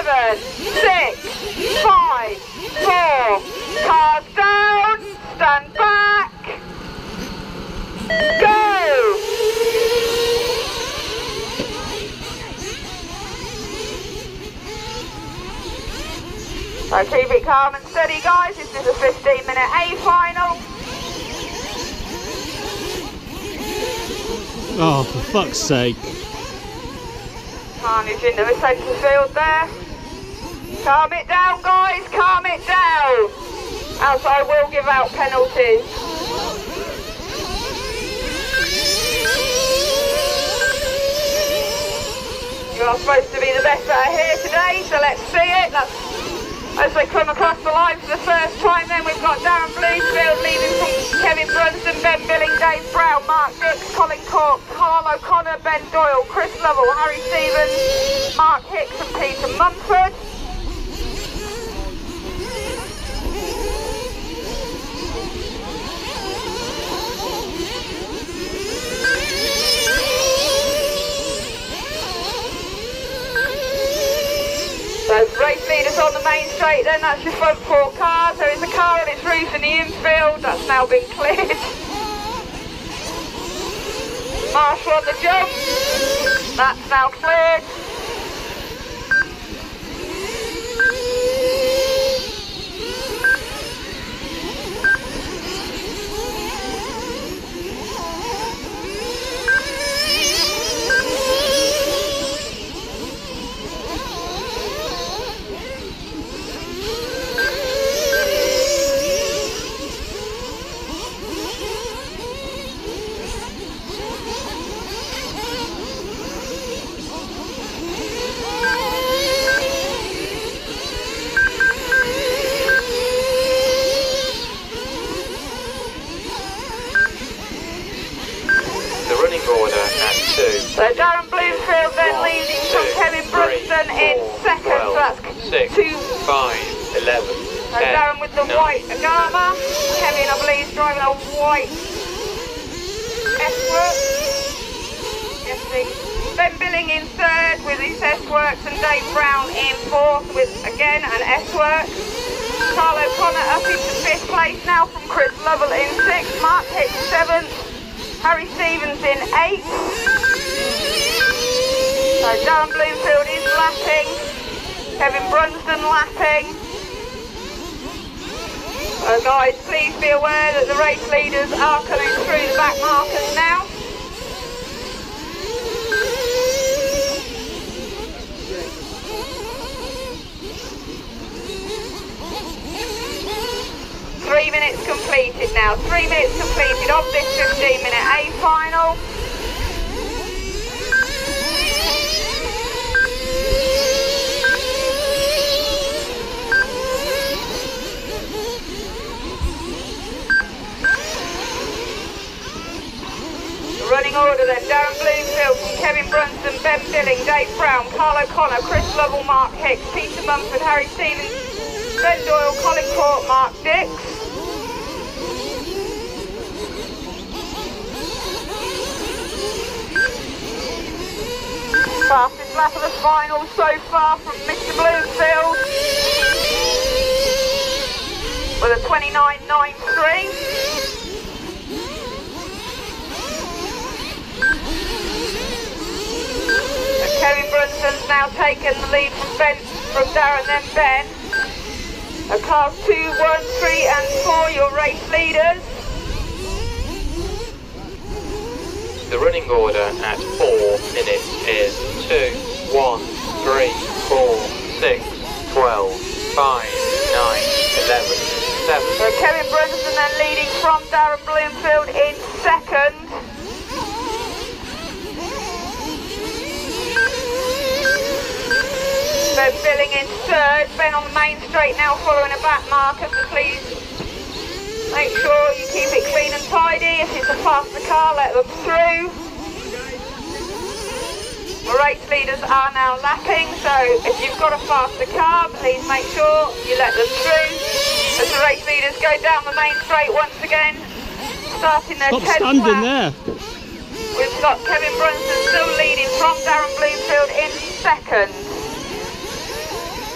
7, 6, 5, 4. Cars down. Stand back. Go. So keep it calm and steady, guys. This is a 15-minute A final. Oh, for fuck's sake. Carnage into the centre field there. Calm it down, guys. Calm it down. Else I will give out penalties. You are supposed to be the best out here today, so let's see it. As they come across the line for the first time, then we've got Darren Bloomfield leading from Kev Brunsden, Ben Billing, Dave Brown, Mark Dix, Colin Cork, Carl O'Connor, Ben Doyle, Chris Lovell, Harry Stevens, Mark Hicks and Peter Mumford. So race leaders on the main straight, then that's your front four cars. There is a car on its roof in the infield, that's now been cleared. Marshall on the jump, that's now cleared. So Darren Bloomfield then leading from Kevin Brunsden in second, 12, so that's 2, 5, 11. So Darren with the white Agama, Kevin I believe is driving a white S-Works. Ben Billing in third with his S-Works and Dave Brown in fourth with again an S-Works. Carl O'Connor up into fifth place now from Chris Lovell in sixth, Mark Hicks seventh, Harry Stevens in eighth. So Darren Bloomfield is lapping, Kevin Brunsden lapping. So guys, please be aware that the race leaders are coming through the back markers now. Three minutes completed now, 3 minutes completed of this 15-minute A final. Running order then, Darren Bloomfield from Kevin Brunsden, Ben Billing, Dave Brown, Carl O'Connor, Chris Lovell, Mark Hicks, Peter Mumford, Harry Stevens, Ben Doyle, Colin Cork, Mark Dix. Fastest lap of the final so far from Mr. Bloomfield with a 29.93. Kevin Brunsden's now taken the lead from Darren, then Ben. Cars 2, 1, 3 and 4, your race leaders. The running order at 4 minutes is 2, 1, 3, 4, 6, 12, 5, 9, 11, 7. So Kevin Brunsden then leading from Darren Bloomfield in second. Ben Billing in third, Ben on the main straight now following a back marker, so please make sure you keep it clean and tidy. If it's a faster car, let them through. The race leaders are now lapping, so if you've got a faster car, please make sure you let them through. As the race leaders go down the main straight once again, starting their 10th lap. We've got Kevin Brunsden still leading from Darren Bloomfield in second.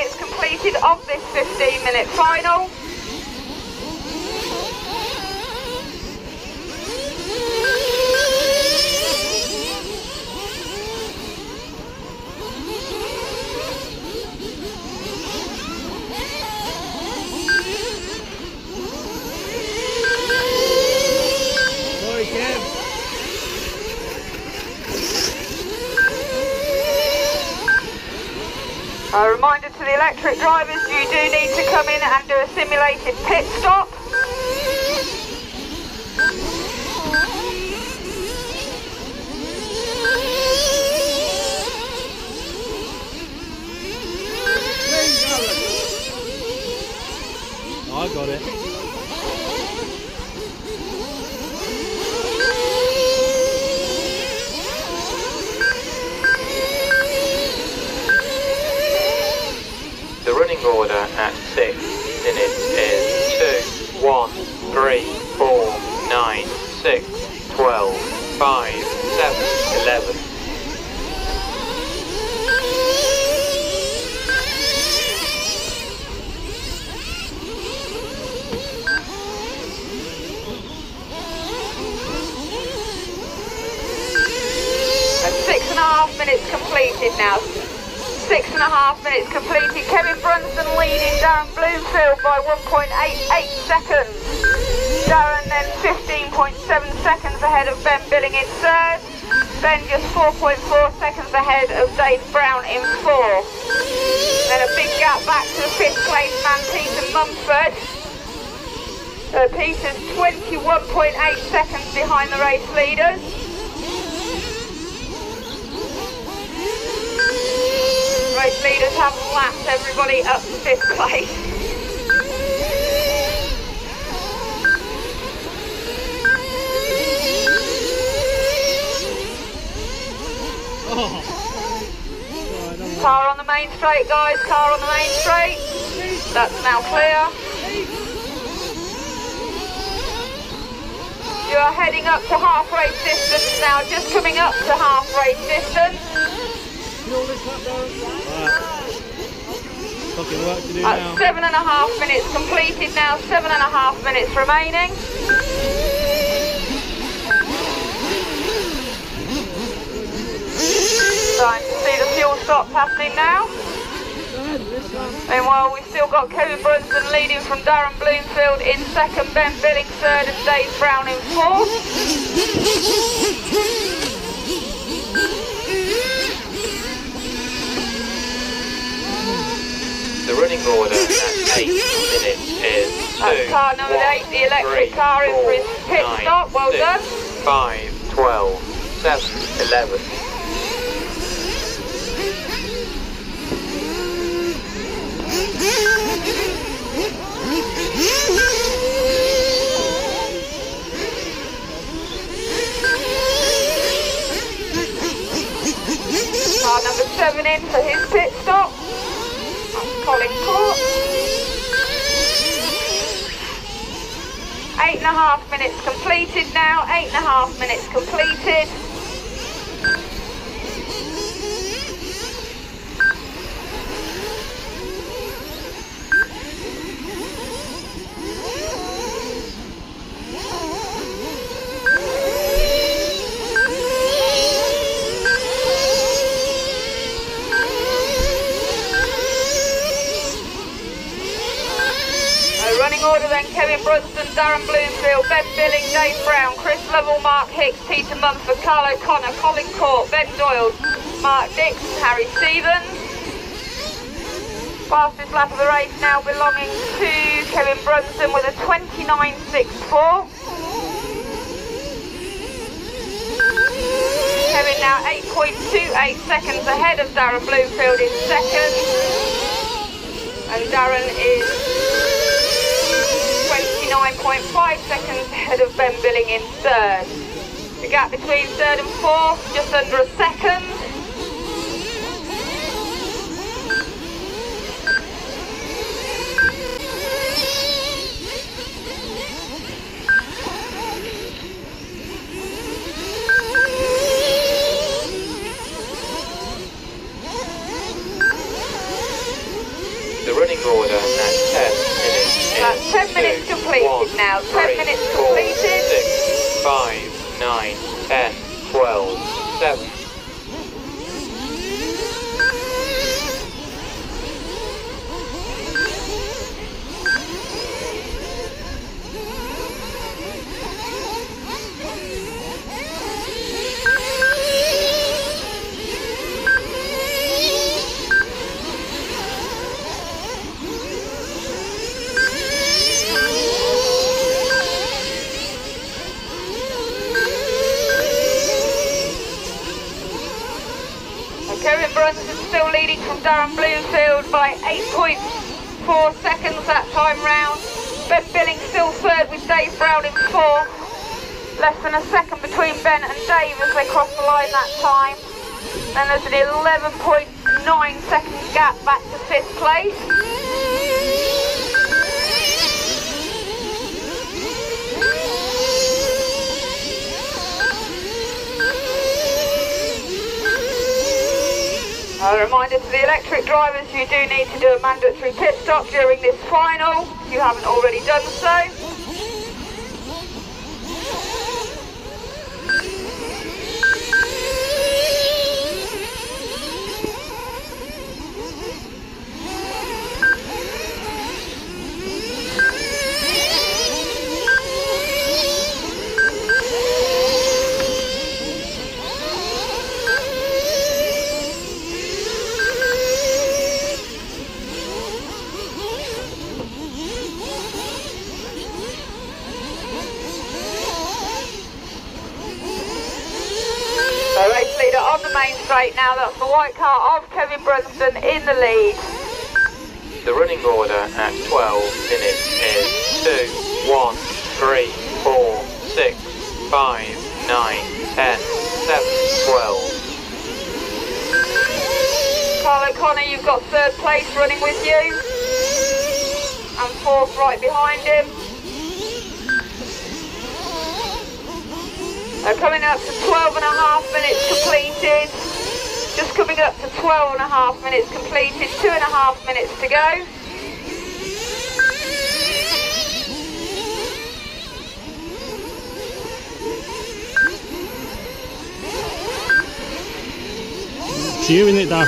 minutes completed of this 15-minute final. Sorry, Kev. A reminder to the electric drivers, you do need to come in and do a simulated pit stop. Oh, I got it. The running order at 6 minutes is 2, 1, 3, 4, 9, 6, 12, 5, 7, 11. And 6.5 minutes completed now. 6.5 minutes completed. Kev Brunsden leading Darren Bloomfield by 1.88 seconds. Darren then 15.7 seconds ahead of Ben Billing in third. Ben just 4.4 seconds ahead of Dave Brown in fourth. Then a big gap back to the fifth place man, Peter Mumford. Peter's 21.8 seconds behind the race leaders. Race leaders have lapped everybody up to fifth place. Oh. Car on the main straight, guys, car on the main straight. That's now clear. You are heading up to half race distance now, just coming up to half race distance. Fucking work to do now. 7.5 minutes completed now, 7.5 minutes remaining. Starting to see the fuel stops happening now. Meanwhile, we've still got Kev Brunsden leading from Darren Bloomfield in second, Ben Billing third and Dave Brown in fourth. The running order at 8 minutes is 2, That's car number 8, the electric 3, car in for his 4, pit 9, stop, well 6, done. 5, 12, 7, 11. Car number 7 in for his pit stop. That's Colin Court. 8.5 minutes completed now, 8.5 minutes completed. Running order then, Kev Brunsden, Darren Bloomfield, Ben Billing, Dave Brown, Chris Lovell, Mark Hicks, Peter Mumford, Carl O'Connor, Colin Court, Ben Doyle, Mark Dixon, Harry Stevens. Fastest lap of the race now belonging to Kev Brunsden with a 29.64. Kevin now 8.28 seconds ahead of Darren Bloomfield in second. And Darren is 29.5 seconds ahead of Ben Billing in third. The gap between third and fourth, just under a second. order at 10 minutes is That's 10 minutes 2, completed 1, now. 10 3, minutes 4, completed. 6, 5, 9, 10, 12, 7. Kev Brunsden still leading from Darren Bloomfield by 8.4 seconds that time round. Ben Billing still third with Dave Brown in fourth. Less than a second between Ben and Dave as they cross the line that time. Then there's an 11.9 second gap back to fifth place. A reminder to the electric drivers, you do need to do a mandatory pit stop during this final, if you haven't already done so. So race leader on the main straight now, that's the white car of Kev Brunsden in the lead. The running order at 12 minutes is 2, 1, 3, 4, 6, 5, 9, 10, 7, 12. Carl O'Connor, you've got third place running with you. And fourth right behind him. Coming up to 12.5 minutes completed. Just coming up to 12.5 minutes completed, 2.5 minutes to go. It's you, isn't it, Dad?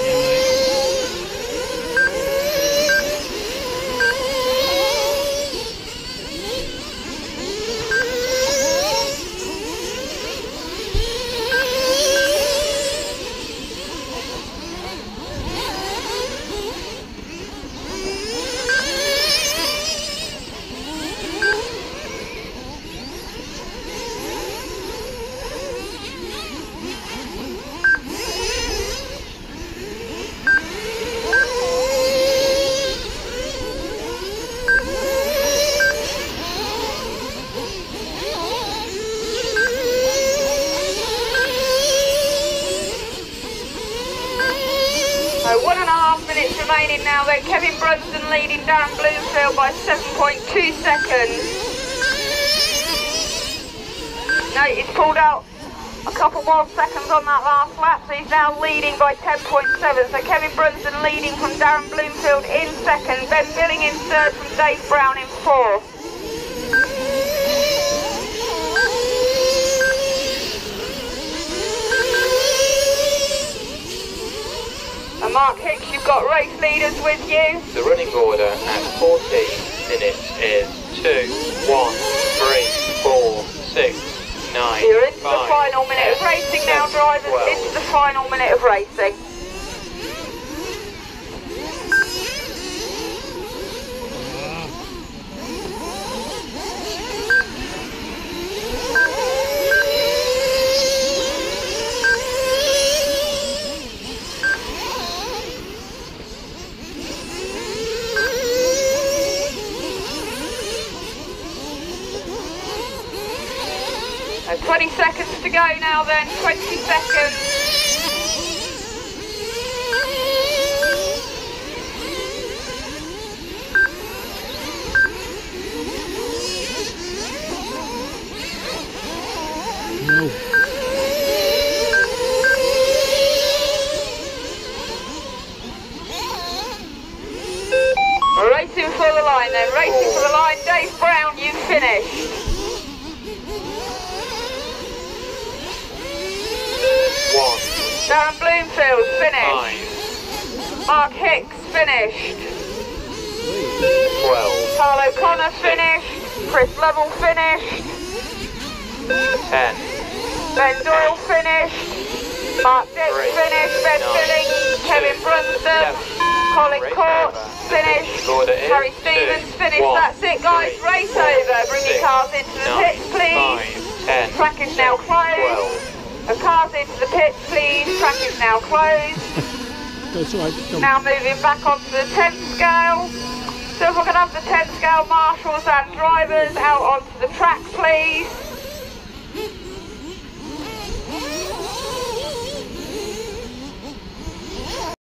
So 1.5 minutes remaining now then. Kev Brunsden leading Darren Bloomfield by 7.2 seconds. No, he's pulled out a couple more seconds on that last lap, so he's now leading by 10.7. So Kev Brunsden leading from Darren Bloomfield in second, Ben Billing in third from Dave Brown in fourth. And Mark Hicks, you've got race leaders with you. The running order at 14 minutes is 2, 1, 3, 4, 6, 9, You're into 5, the final minute 10, of racing now, 7, drivers, 12. into the final minute of racing. So 20 seconds to go now then, 20 seconds. No. racing for the line then. Racing for the line. Dave Brown, you finished. 1. Darren Bloomfield, finished. 5. Mark Hicks, finished. 12. Carl O'Connor, finished. Chris Lovell, finished. 10. Ben Doyle, finished. Mark Dix, 3, finished. Ben 9, Billings, Kevin 2, Brunsden, 7. Colin Race Court, over. finished. Order is Harry Stevens, 2, finished. 1, That's it, guys. 3, Race 4, over. Bring your 6, cars into the 9, pits, please. 5, 10. Track is now closed. 12. The cars into the pits, please. Track is now closed. That's all right. Now moving back onto the 10th scale. So if we can have the 10th scale marshals and drivers out onto the track, please.